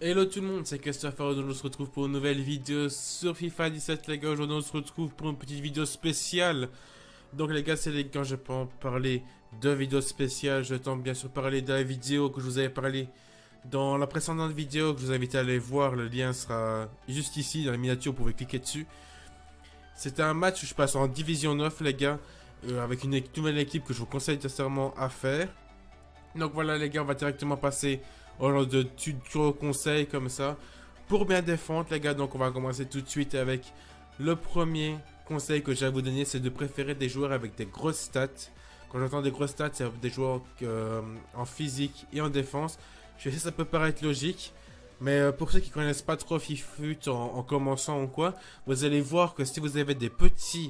Hello tout le monde, c'est Christopher. Aujourd'hui on se retrouve pour une nouvelle vidéo sur FIFA 17 les gars. Aujourd'hui on se retrouve pour une petite vidéo spéciale. Donc les gars, c'est les gars, je peux en parler de vidéos spéciales. Je tente bien sûr parler de la vidéo que je vous avais parlé dans la précédente vidéo, que je vous invite à aller voir. Le lien sera juste ici dans la miniature, vous pouvez cliquer dessus. C'était un match où je passe en Division 9 les gars, avec une nouvelle équipe que je vous conseille sincèrement à faire. Donc voilà les gars, on va directement passer au genre de tuto conseils comme ça pour bien défendre les gars. Donc on va commencer tout de suite avec le premier conseil que j'ai à vous donner, c'est de préférer des joueurs avec des grosses stats. Quand j'entends des grosses stats, c'est des joueurs en physique et en défense. Je sais que ça peut paraître logique, mais pour ceux qui ne connaissent pas trop FIFUT en commençant ou quoi, vous allez voir que si vous avez des petits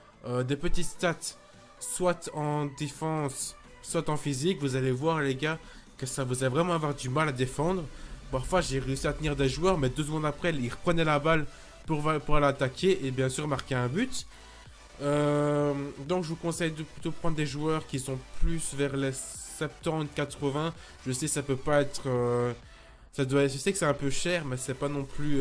stats, soit en défense, soit en physique, vous allez voir les gars que ça vous allez vraiment avoir du mal à défendre. Parfois j'ai réussi à tenir des joueurs, mais 2 secondes après ils reprenaient la balle pour aller attaquer et bien sûr marquer un but. Donc je vous conseille de plutôt prendre des joueurs qui sont plus vers les 70-80. Je sais ça peut pas être je sais que c'est un peu cher, mais c'est pas non plus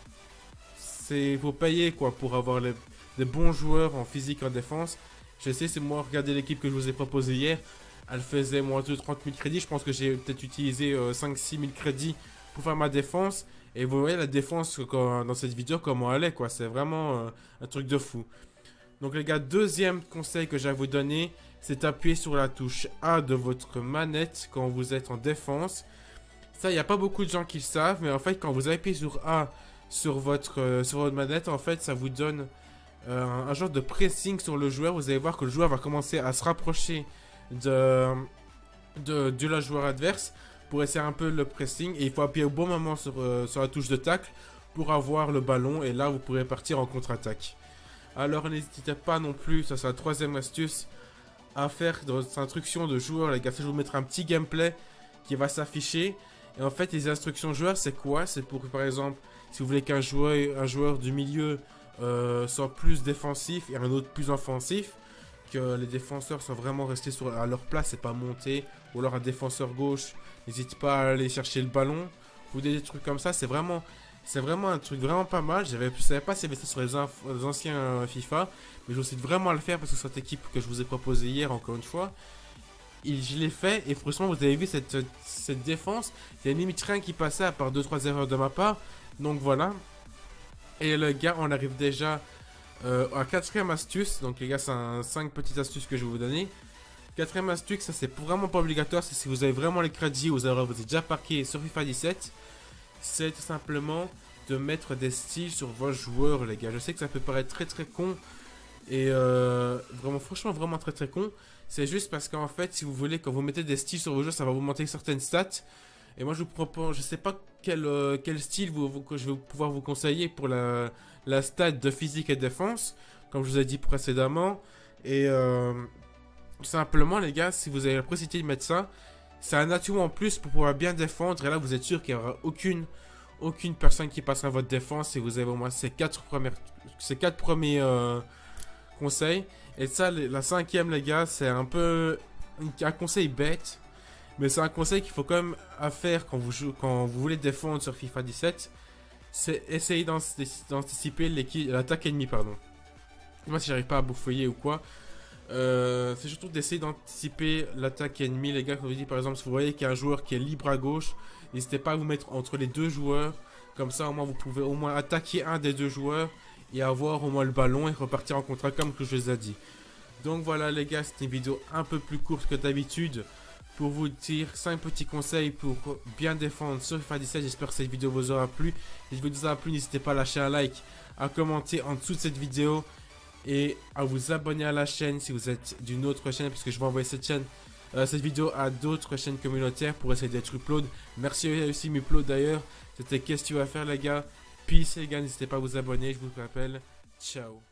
faut payer quoi pour avoir des bons joueurs en physique et en défense. Je sais, c'est moi, regardez l'équipe que je vous ai proposée hier. Elle faisait moins de 30 000 crédits. Je pense que j'ai peut-être utilisé 5-6 000 crédits pour faire ma défense. Et vous voyez la défense dans cette vidéo, comment elle est, quoi. C'est vraiment un truc de fou. Donc les gars, deuxième conseil que j'ai à vous donner, c'est d'appuyer sur la touche A de votre manette quand vous êtes en défense. Ça, il n'y a pas beaucoup de gens qui le savent. Mais en fait, quand vous appuyez sur A sur votre manette, en fait, ça vous donne un genre de pressing sur le joueur. Vous allez voir que le joueur va commencer à se rapprocher de la joueur adverse pour essayer un peu le pressing, et il faut appuyer au bon moment sur la touche de tacle pour avoir le ballon, et là vous pourrez partir en contre-attaque. Alors n'hésitez pas non plus, ça c'est la troisième astuce, à faire dans les instructions de joueurs les gars. Je vais vous mettre un petit gameplay qui va s'afficher, et en fait les instructions joueurs c'est quoi? C'est pour par exemple si vous voulez qu'un joueur du milieu soit plus défensif et un autre plus offensif, que les défenseurs sont vraiment restés à leur place et pas montés, ou alors un défenseur gauche n'hésite pas à aller chercher le ballon, ou des trucs comme ça. C'est vraiment un truc vraiment pas mal. Je savais pas si c'était sur les anciens FIFA, mais je vous incite vraiment à le faire parce que cette équipe que je vous ai proposée hier, encore une fois, je l'ai fait, et franchement vous avez vu cette défense, il y a limite rien qui passait à part 2-3 erreurs de ma part. Donc voilà. Et le gars, on arrive déjà à quatrième astuce. Donc les gars, c'est 5 petites astuces que je vais vous donner. Quatrième astuce, ça c'est vraiment pas obligatoire. C'est si vous avez vraiment les crédits, vous avez déjà parqué sur FIFA 17. C'est tout simplement de mettre des styles sur vos joueurs les gars. Je sais que ça peut paraître très très con. Et franchement vraiment très très con. C'est juste parce qu'en fait, si vous voulez, quand vous mettez des styles sur vos joueurs, ça va vous monter certaines stats. Et moi je vous propose, je sais pas quel style que je vais pouvoir vous conseiller pour la stat de physique et défense, comme je vous ai dit précédemment. Et tout simplement les gars, si vous avez la possibilité de mettre ça, c'est un atout en plus pour pouvoir bien défendre. Et là vous êtes sûr qu'il n'y aura aucune personne qui passera votre défense si vous avez au moins ces 4 premiers conseils. Et ça, la cinquième les gars, c'est un peu un conseil bête, mais c'est un conseil qu'il faut quand même faire quand vous voulez défendre sur FIFA 17. C'est essayer d'anticiper l'attaque ennemie, pardon. Moi si j'arrive pas à bouffoyer ou quoi, c'est surtout d'essayer d'anticiper l'attaque ennemie les gars. Comme je dis, par exemple, si vous voyez qu'il y a un joueur qui est libre à gauche, n'hésitez pas à vous mettre entre les deux joueurs. Comme ça au moins vous pouvez au moins attaquer un des deux joueurs et avoir au moins le ballon et repartir en contre comme que je vous ai dit. Donc voilà les gars, c'était une vidéo un peu plus courte que d'habitude pour vous dire 5 petits conseils pour bien défendre sur FIFA 17. J'espère que cette vidéo vous aura plu. Si cette vidéo vous a plu, n'hésitez pas à lâcher un like, à commenter en dessous de cette vidéo et à vous abonner à la chaîne si vous êtes d'une autre chaîne, parce que je vais envoyer cette vidéo à d'autres chaînes communautaires pour essayer d'être upload. Merci aussi m'upload d'ailleurs. C'était qu'est-ce que tu vas faire les gars. Peace les gars, n'hésitez pas à vous abonner, je vous rappelle. Ciao.